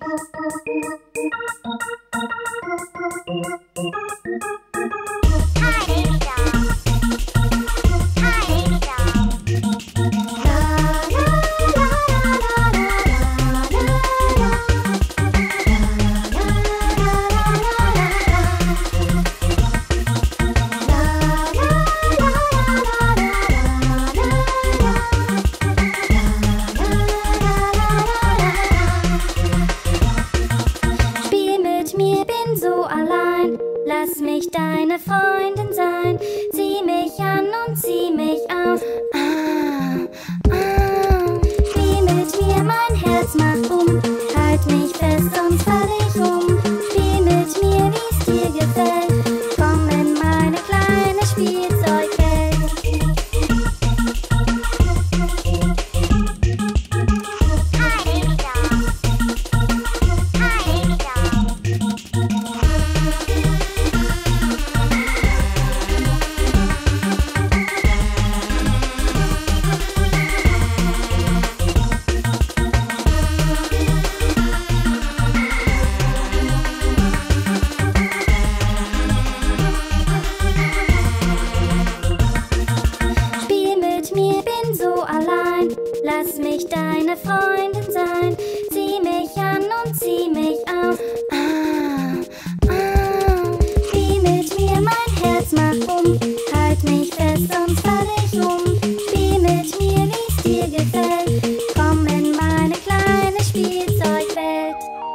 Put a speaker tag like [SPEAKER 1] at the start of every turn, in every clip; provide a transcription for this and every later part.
[SPEAKER 1] Lass mich deine Freundin sein. Zieh mich an und zieh mich aus. Spiel mit mir, mein Herz macht halt mich fest und fall dich Spiel mit mir, wie's dir gefällt. Komm in meine kleine Spielzeugwelt. Lass mich deine Freundin sein. Zieh mich an und zieh mich aus. Spiel mit mir, mein Herz macht halt mich fest und fall dich Spiel mit mir, wie's dir gefällt. Komm in meine kleine Spielzeugwelt.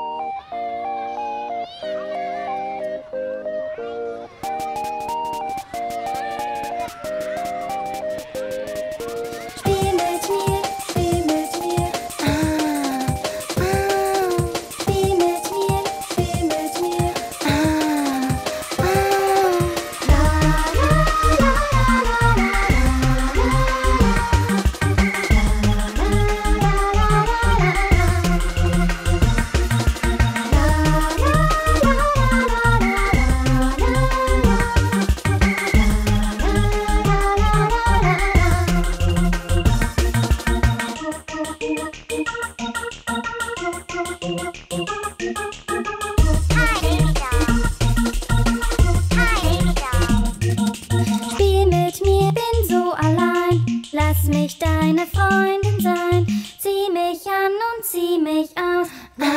[SPEAKER 1] Spiel mit mir, bin so allein. Lass mich deine Freundin sein. Zieh mich an und zieh mich aus.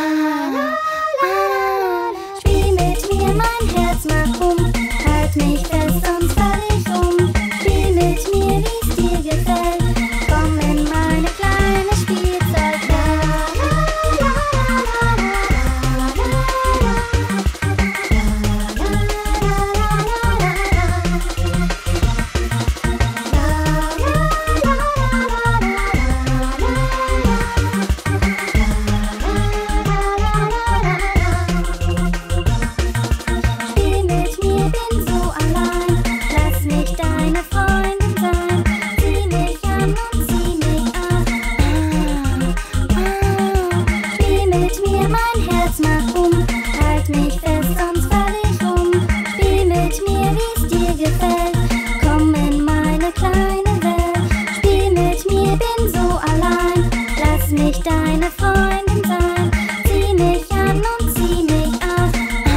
[SPEAKER 1] Spiel mit mir, mein Herz macht halt mich fest und fall dich Spiel mit mir, wie's dir gefällt. Komm in meine kleine Spielzeugwelt. Halt mich fest, sonst fall ich Spiel mit mir, wie's dir gefällt. Komm in meine kleine Welt. Spiel mit mir, bin so allein. Lass mich deine Freundin sein. Zieh mich an und zieh mich aus.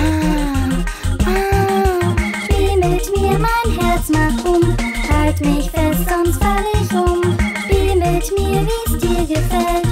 [SPEAKER 1] Spiel mit mir, mein Herz macht halt mich fest, sonst fall ich Spiel mit mir, wie's dir gefällt.